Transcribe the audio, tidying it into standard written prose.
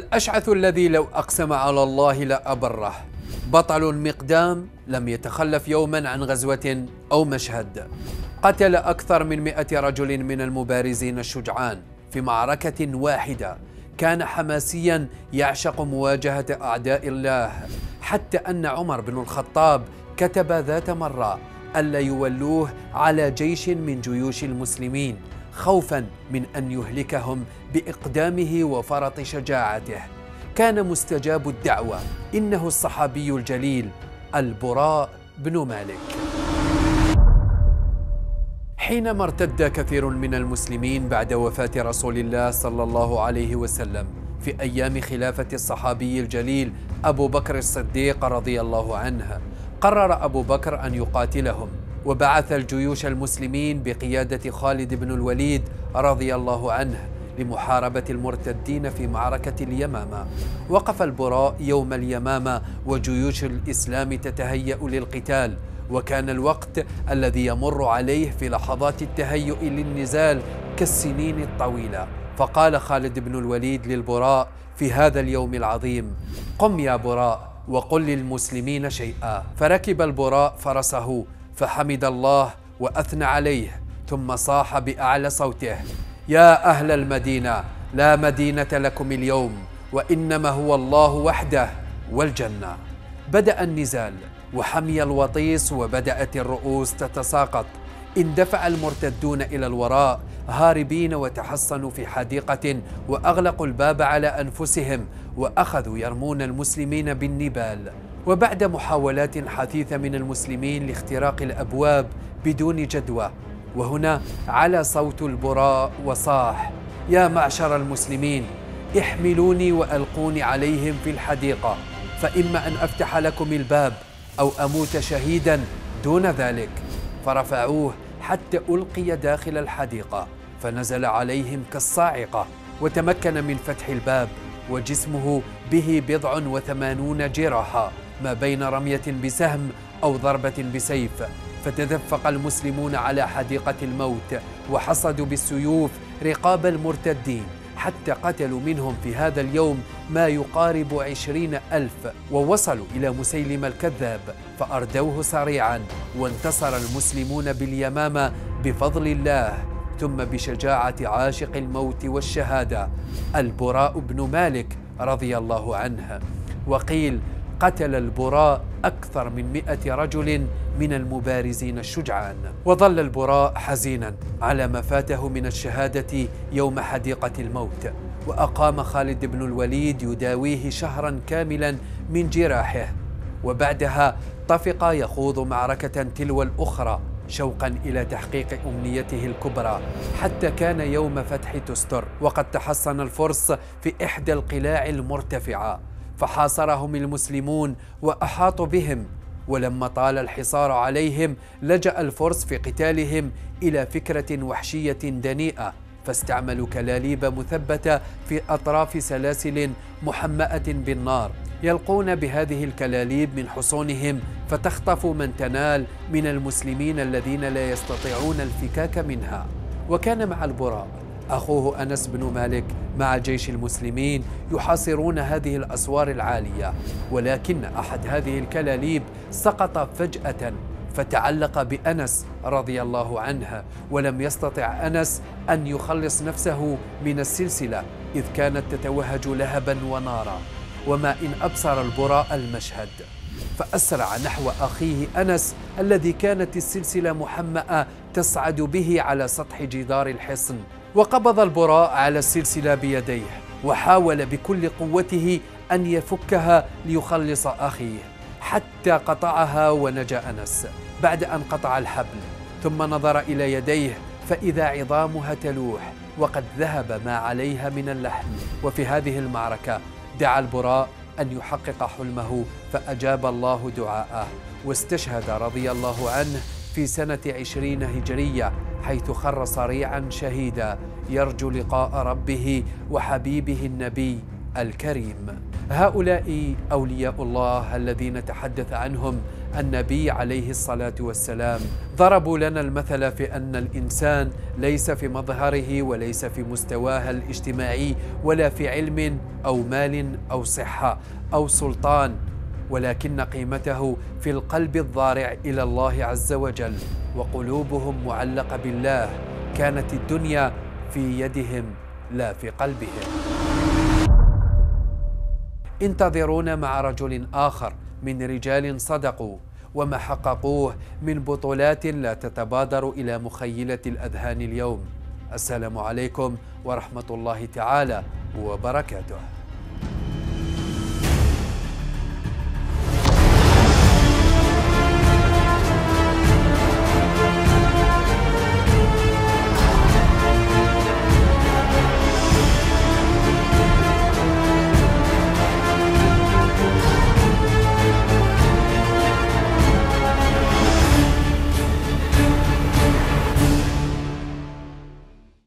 الأشعث الذي لو أقسم على الله لأبره، بطل المقدام لم يتخلف يوما عن غزوة أو مشهد، قتل أكثر من 100 رجل من المبارزين الشجعان في معركة واحدة. كان حماسيا يعشق مواجهة أعداء الله، حتى أن عمر بن الخطاب كتب ذات مرة ألا يولوه على جيش من جيوش المسلمين خوفا من أن يهلكهم بإقدامه وفرط شجاعته. كان مستجاب الدعوة، إنه الصحابي الجليل البراء بن مالك. حينما ارتد كثير من المسلمين بعد وفاة رسول الله صلى الله عليه وسلم في أيام خلافة الصحابي الجليل أبو بكر الصديق رضي الله عنه، قرر أبو بكر أن يقاتلهم، وبعث الجيوش المسلمين بقيادة خالد بن الوليد رضي الله عنه لمحاربة المرتدين في معركة اليمامة. وقف البراء يوم اليمامة وجيوش الإسلام تتهيأ للقتال، وكان الوقت الذي يمر عليه في لحظات التهيؤ للنزال كالسنين الطويلة. فقال خالد بن الوليد للبراء في هذا اليوم العظيم: قم يا براء وقل للمسلمين شيئا. فركب البراء فرسه فحمد الله وأثنى عليه، ثم صاح بأعلى صوته: يا أهل المدينة، لا مدينة لكم اليوم، وإنما هو الله وحده والجنة. بدأ النزال وحمي الوطيس، وبدأت الرؤوس تتساقط. اندفع المرتدون إلى الوراء هاربين، وتحصنوا في حديقة وأغلقوا الباب على أنفسهم، وأخذوا يرمون المسلمين بالنبال. وبعد محاولات حثيثة من المسلمين لاختراق الأبواب بدون جدوى، وهنا على صوت البراء وصاح: يا معشر المسلمين، احملوني وألقوني عليهم في الحديقة، فإما أن أفتح لكم الباب أو أموت شهيدا دون ذلك. فرفعوه حتى ألقي داخل الحديقة، فنزل عليهم كالصاعقة، وتمكن من فتح الباب، وجسمه به 87 جراحة ما بين رمية بسهم أو ضربة بسيف. فتدفق المسلمون على حديقة الموت، وحصدوا بالسيوف رقاب المرتدين، حتى قتلوا منهم في هذا اليوم ما يقارب 20,000. ووصلوا إلى مسيلم الكذاب فأردوه سريعا، وانتصر المسلمون باليمامة بفضل الله، ثم بشجاعة عاشق الموت والشهادة البراء بن مالك رضي الله عنه. وقيل قتل البراء أكثر من 100 رجل من المبارزين الشجعان. وظل البراء حزينا على ما فاته من الشهادة يوم حديقة الموت، وأقام خالد بن الوليد يداويه شهرا كاملا من جراحه، وبعدها طفق يخوض معركة تلو الأخرى شوقا إلى تحقيق أمنيته الكبرى، حتى كان يوم فتح تستر وقد تحصن الفرس في إحدى القلاع المرتفعة، فحاصرهم المسلمون وأحاطوا بهم. ولما طال الحصار عليهم لجأ الفرس في قتالهم إلى فكرة وحشية دنيئة، فاستعملوا كلاليب مثبتة في أطراف سلاسل محمأة بالنار، يلقون بهذه الكلاليب من حصونهم فتخطف من تنال من المسلمين الذين لا يستطيعون الفكاك منها. وكان مع البراء أخوه أنس بن مالك مع جيش المسلمين يحاصرون هذه الأسوار العالية، ولكن أحد هذه الكلاليب سقط فجأة فتعلق بأنس رضي الله عنه، ولم يستطع أنس أن يخلص نفسه من السلسلة إذ كانت تتوهج لهبا ونارا. وما إن أبصر البراء المشهد، فأسرع نحو أخيه أنس الذي كانت السلسلة محمأة تصعد به على سطح جدار الحصن. وقبض البراء على السلسلة بيديه، وحاول بكل قوته أن يفكها ليخلص أخيه، حتى قطعها ونجا أنس بعد أن قطع الحبل. ثم نظر إلى يديه فإذا عظامها تلوح وقد ذهب ما عليها من اللحم. وفي هذه المعركة دعا البراء أن يحقق حلمه، فأجاب الله دعاءه، واستشهد رضي الله عنه في سنة 20 هجرية، حيث خر صريعا شهيدا يرجو لقاء ربه وحبيبه النبي الكريم. هؤلاء أولياء الله الذين تحدث عنهم النبي عليه الصلاة والسلام. ضربوا لنا المثل في أن الإنسان ليس في مظهره وليس في مستواه الاجتماعي ولا في علم أو مال أو صحة أو سلطان، ولكن قيمته في القلب الضارع إلى الله عز وجل، وقلوبهم معلقة بالله. كانت الدنيا في يدهم لا في قلبهم. انتظرونا مع رجل آخر من رجال صدقوا وما حققوه من بطولات لا تتبادر إلى مخيلة الأذهان اليوم. السلام عليكم ورحمة الله تعالى وبركاته.